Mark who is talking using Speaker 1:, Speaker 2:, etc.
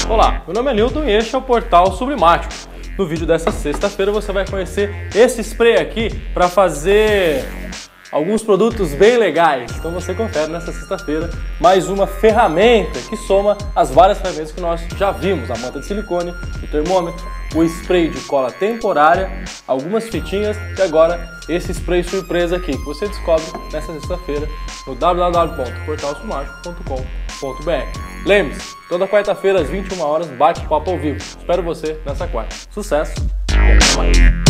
Speaker 1: Olá, meu nome é Newton e este é o Portal Sublimático. No vídeo dessa sexta-feira você vai conhecer esse spray aqui para fazer alguns produtos bem legais. Então você confere nessa sexta-feira mais uma ferramenta que soma as várias ferramentas que nós já vimos. A manta de silicone, o termômetro, o spray de cola temporária, algumas fitinhas e agora esse spray surpresa aqui que você descobre nessa sexta-feira no www.portalsublimático.com.br. Lembre-se, toda quarta-feira às 21 horas bate-papo ao vivo. Espero você nessa quarta. Sucesso! Bom trabalho!